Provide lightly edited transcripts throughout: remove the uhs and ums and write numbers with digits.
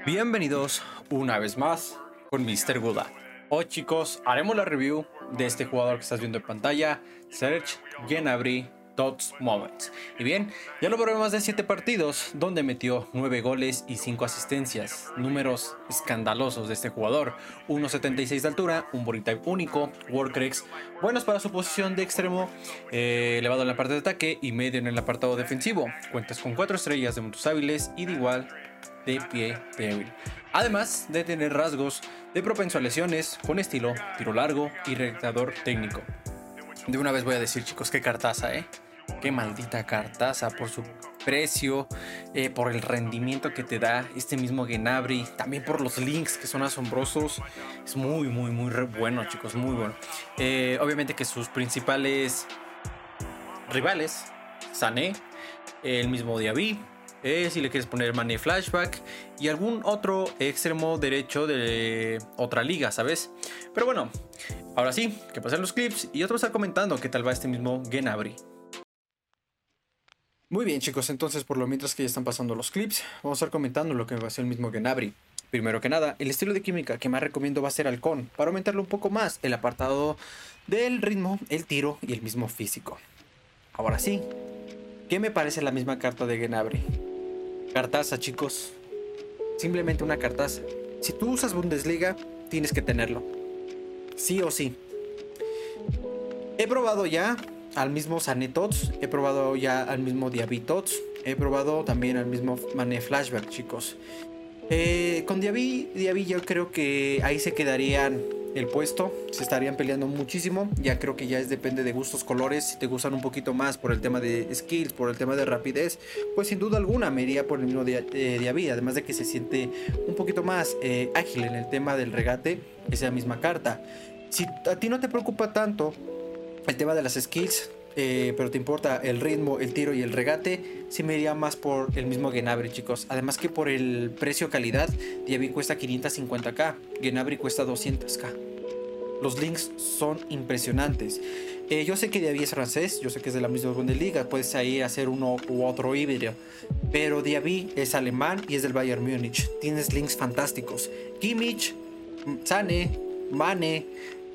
Bienvenidos una vez más con Mr. Guda. Hoy, chicos, haremos la review de este jugador que estás viendo en pantalla, Serge Gnabry Tots Moments. Y bien, ya lo probé más de 7 partidos donde metió 9 goles y 5 asistencias. Números escandalosos de este jugador. 1.76 de altura, un body type único, Workrex, buenos para su posición de extremo, elevado en la parte de ataque y medio en el apartado defensivo. Cuentas con 4 estrellas de puntos hábiles y de igual de pie débil. Además de tener rasgos de propenso a lesiones, con estilo, tiro largo y reactador técnico. De una vez voy a decir, chicos, qué cartaza, qué maldita cartaza por su precio, por el rendimiento que te da este mismo Gnabry, también por los links que son asombrosos. Es muy bueno, chicos, muy bueno. Obviamente que sus principales rivales, Sané, el mismo Diaby, si le quieres poner Mané Flashback y algún otro extremo derecho de otra liga, ¿sabes? Pero bueno, ahora sí, que pasen los clips y otros estar comentando qué tal va este mismo Gnabry. Muy bien, chicos, entonces por lo mientras que ya están pasando los clips, vamos a estar comentando lo que va a ser el mismo Gnabry. Primero que nada, el estilo de química que más recomiendo va a ser Halcón, para aumentarle un poco más el apartado del ritmo, el tiro y el mismo físico. Ahora sí, ¿qué me parece la misma carta de Gnabry? Cartaza, chicos. Simplemente una cartaza. Si tú usas Bundesliga, tienes que tenerlo. Sí o sí. He probado ya al mismo Sané Tots. He probado ya al mismo Diaby Tots. He probado también al mismo Mané Flashback, chicos. Con Diaby yo creo que ahí se quedarían el puesto, se estarían peleando muchísimo. Ya creo que ya depende de gustos, colores. Si te gustan un poquito más por el tema de skills, por el tema de rapidez, pues sin duda alguna me iría por el mismo Diaby. Además de que se siente un poquito más ágil en el tema del regate, esa misma carta. Si a ti no te preocupa tanto el tema de las skills, pero te importa el ritmo, el tiro y el regate, sí me iría más por el mismo Gnabry, chicos. Además que por el precio calidad, Diaby cuesta 550k, Gnabry cuesta 200k. Los links son impresionantes. Yo sé que Diaby es francés, yo sé que es de la misma Bundesliga, puedes ahí hacer uno u otro híbrido, pero Diaby es alemán y es del Bayern Múnich. Tienes links fantásticos: Kimmich, Sané, Mané,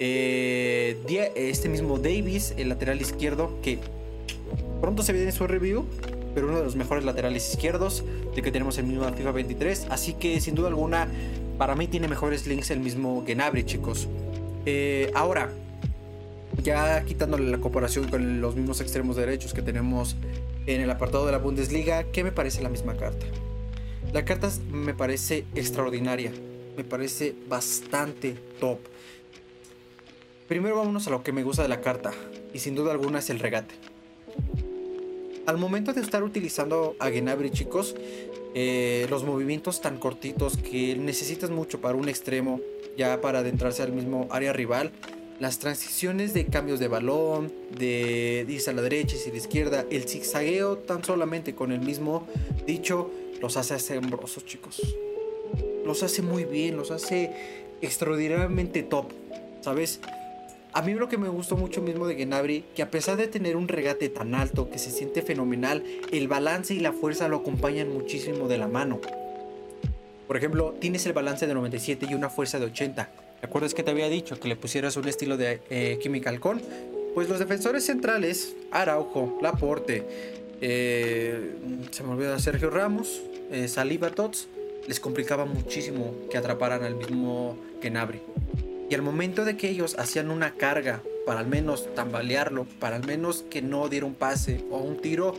este mismo Davis, el lateral izquierdo, que pronto se viene su review, pero uno de los mejores laterales izquierdos de que tenemos el mismo FIFA 23. Así que sin duda alguna, para mí tiene mejores links el mismo Gnabry, chicos. Ahora, ya quitándole la comparación con los mismos extremos derechos que tenemos en el apartado de la Bundesliga, ¿qué me parece la misma carta? La carta me parece extraordinaria, me parece bastante top. Primero vámonos a lo que me gusta de la carta, y sin duda alguna es el regate. Al momento de estar utilizando a Gnabry, chicos, los movimientos tan cortitos que necesitas mucho para un extremo, ya para adentrarse al mismo área rival, las transiciones de cambios de balón, de irse a la derecha y a la izquierda, el zigzagueo tan solamente con el mismo dicho, los hace asombrosos, chicos. Los hace muy bien, los hace extraordinariamente top, ¿sabes? A mí lo que me gustó mucho mismo de Gnabry, que a pesar de tener un regate tan alto, que se siente fenomenal, el balance y la fuerza lo acompañan muchísimo de la mano. Por ejemplo, tienes el balance de 97 y una fuerza de 80. ¿Te acuerdas que te había dicho que le pusieras un estilo de química Halcón? Pues los defensores centrales, Araujo, Laporte, se me olvidó Sergio Ramos, Saliba Tots, les complicaba muchísimo que atraparan al mismo Gnabry. Y al momento de que ellos hacían una carga para al menos tambalearlo, para al menos que no diera un pase o un tiro,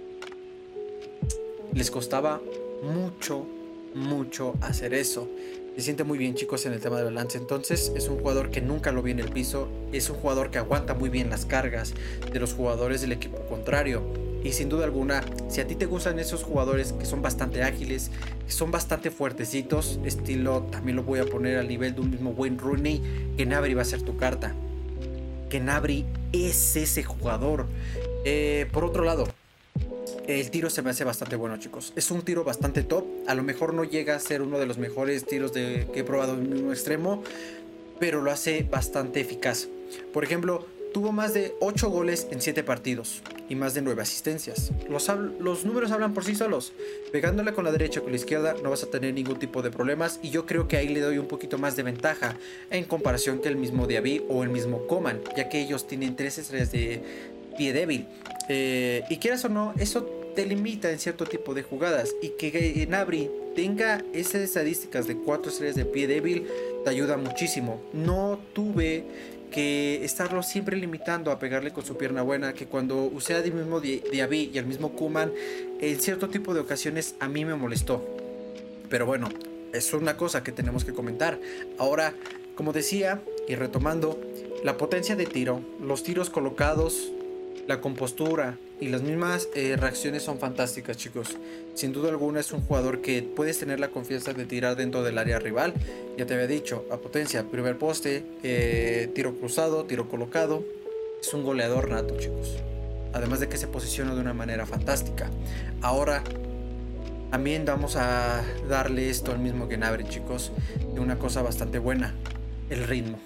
les costaba mucho hacer eso. Se siente muy bien, chicos, en el tema de balance. Entonces es un jugador que nunca lo vi en el piso, es un jugador que aguanta muy bien las cargas de los jugadores del equipo contrario. Y sin duda alguna, si a ti te gustan esos jugadores que son bastante ágiles, que son bastante fuertecitos, estilo, también lo voy a poner al nivel de un mismo Wayne Rooney, Gnabry va a ser tu carta. Gnabry es ese jugador. Por otro lado, el tiro se me hace bastante bueno, chicos. Es un tiro bastante top. A lo mejor no llega a ser uno de los mejores tiros que he probado en un extremo, pero lo hace bastante eficaz. Por ejemplo, tuvo más de 8 goles en 7 partidos y más de 9 asistencias. Los números hablan por sí solos. Pegándole con la derecha o con la izquierda no vas a tener ningún tipo de problemas, y yo creo que ahí le doy un poquito más de ventaja en comparación que el mismo Diaby o el mismo Coman, ya que ellos tienen 3 estrellas de pie débil. Y quieras o no, eso te limita en cierto tipo de jugadas, y que Gnabry tenga esas estadísticas de 4 estrellas de pie débil te ayuda muchísimo. No tuve que estarlo siempre limitando a pegarle con su pierna buena, que cuando usé al mismo Diaby y al mismo Koeman en cierto tipo de ocasiones a mí me molestó. Pero bueno, es una cosa que tenemos que comentar. Ahora, como decía y retomando, la potencia de tiro, los tiros colocados, la compostura y las mismas reacciones son fantásticas, chicos. Sin duda alguna es un jugador que puedes tener la confianza de tirar dentro del área rival. Ya te había dicho, a potencia, primer poste, tiro cruzado, tiro colocado. Es un goleador nato, chicos. Además de que se posiciona de una manera fantástica. Ahora, también vamos a darle esto al mismo Gnabry, chicos, de una cosa bastante buena: el ritmo.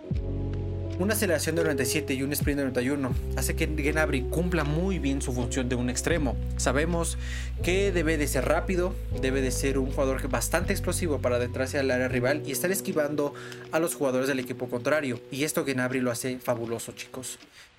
Una aceleración de 97 y un sprint de 91 hace que Gnabry cumpla muy bien su función de un extremo. Sabemos que debe de ser rápido, debe de ser un jugador bastante explosivo para adentrarse al área rival y estar esquivando a los jugadores del equipo contrario. Y esto Gnabry lo hace fabuloso, chicos.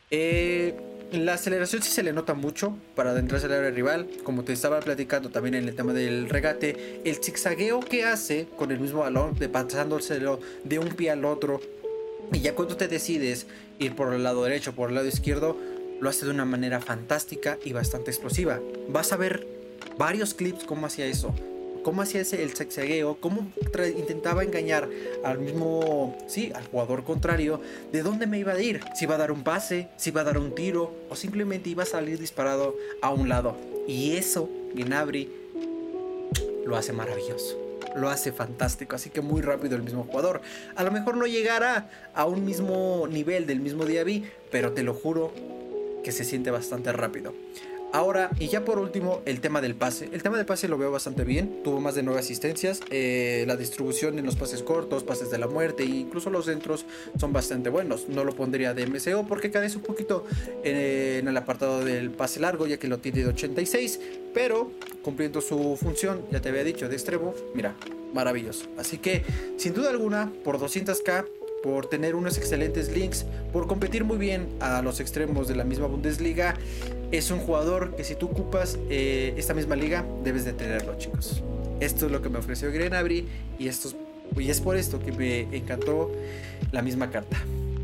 La aceleración sí se le nota mucho para adentrarse al área rival. Como te estaba platicando también en el tema del regate, el zigzagueo que hace con el mismo balón, de pasándoselo de un pie al otro, y ya cuando te decides ir por el lado derecho o por el lado izquierdo, lo hace de una manera fantástica y bastante explosiva. Vas a ver varios clips cómo hacía eso, cómo hacía el zigzagueo, cómo intentaba engañar al mismo, al jugador contrario, de dónde me iba a ir, si iba a dar un pase, si iba a dar un tiro o simplemente iba a salir disparado a un lado. Y eso Gnabry lo hace maravilloso, lo hace fantástico, así que muy rápido el mismo jugador. A lo mejor no llegará a un mismo nivel del mismo Diaby, pero te lo juro que se siente bastante rápido. Ahora, y ya por último, el tema del pase. El tema del pase lo veo bastante bien. Tuvo más de 9 asistencias. La distribución en los pases cortos, pases de la muerte e incluso los centros son bastante buenos. No lo pondría de MCO porque carece un poquito en el apartado del pase largo, ya que lo tiene de 86. Pero cumpliendo su función, ya te había dicho, de extremo, mira, maravilloso. Así que, sin duda alguna, por 200k, por tener unos excelentes links, por competir muy bien a los extremos de la misma Bundesliga, es un jugador que si tú ocupas esta misma liga, debes de tenerlo, chicos. Esto es lo que me ofreció Gnabry y es por esto que me encantó la misma carta.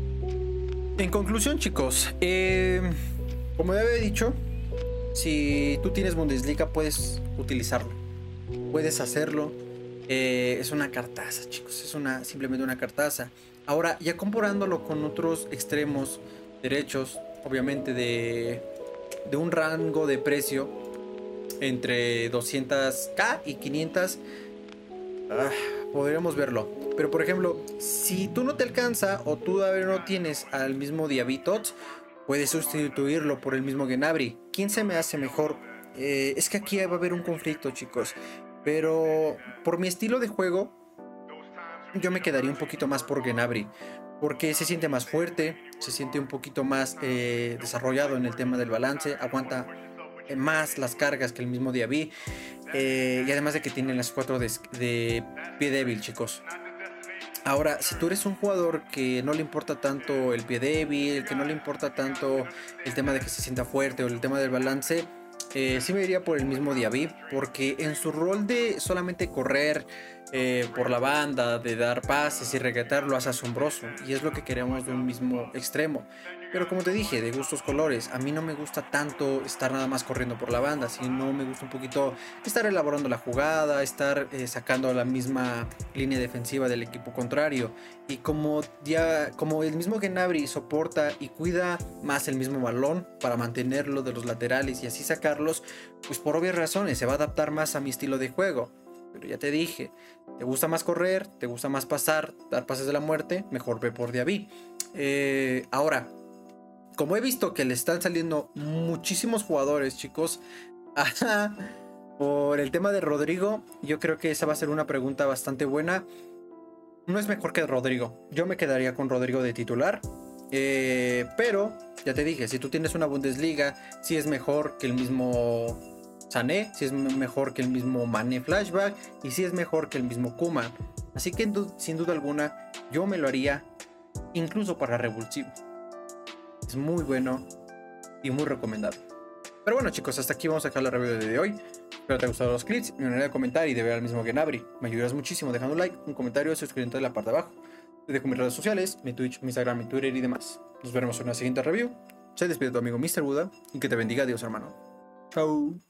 En conclusión, chicos, como ya había dicho, si tú tienes Bundesliga puedes utilizarlo, puedes hacerlo. Es una cartaza, chicos, es simplemente una cartaza. Ahora, ya comparándolo con otros extremos derechos, obviamente de un rango de precio entre 200k y 500, podríamos verlo. Pero por ejemplo, si tú no te alcanza o tú no tienes al mismo Diaby Tots, puedes sustituirlo por el mismo Gnabry. ¿Quién se me hace mejor? Es que aquí va a haber un conflicto, chicos, pero por mi estilo de juego yo me quedaría un poquito más por Gnabry, porque se siente más fuerte, se siente un poquito más desarrollado en el tema del balance, aguanta más las cargas que el mismo Diaby, y además de que tiene las 4 de pie débil, chicos. Ahora, si tú eres un jugador que no le importa tanto el pie débil, que no le importa tanto el tema de que se sienta fuerte o el tema del balance, sí me iría por el mismo Diaby, porque en su rol de solamente correr por la banda, de dar pases y regatear, lo hace asombroso, y es lo que queremos de un mismo extremo. Pero como te dije, de gustos colores, a mí no me gusta tanto estar nada más corriendo por la banda, sino me gusta un poquito estar elaborando la jugada, estar sacando la misma línea defensiva del equipo contrario. Y como el mismo Gnabry soporta y cuida más el mismo balón para mantenerlo de los laterales y así sacarlos, pues por obvias razones se va a adaptar más a mi estilo de juego. Pero ya te dije, te gusta más correr, te gusta más pasar, dar pases de la muerte, mejor ve por Diaby. Ahora, como he visto que le están saliendo muchísimos jugadores, chicos, por el tema de Rodrigo, yo creo que esa va a ser una pregunta bastante buena. No es mejor que Rodrigo. Yo me quedaría con Rodrigo de titular. Pero, ya te dije, si tú tienes una Bundesliga, si es mejor que el mismo Sané, si es mejor que el mismo Mané Flashback y si es mejor que el mismo Koeman. Así que sin duda alguna, yo me lo haría incluso para revulsivo. Es muy bueno y muy recomendado. Pero bueno, chicos, hasta aquí vamos a dejar la review de hoy. Espero te haya gustado los clips. Mi manera de comentar y de ver al mismo Gnabry. Me ayudarás muchísimo dejando un like, un comentario, suscribiéndote en la parte de abajo. Te dejo mis redes sociales, mi Twitch, mi Instagram, mi Twitter y demás. Nos veremos en una siguiente review. Se despide tu amigo Mr. Buda y que te bendiga Dios, hermano. Chao.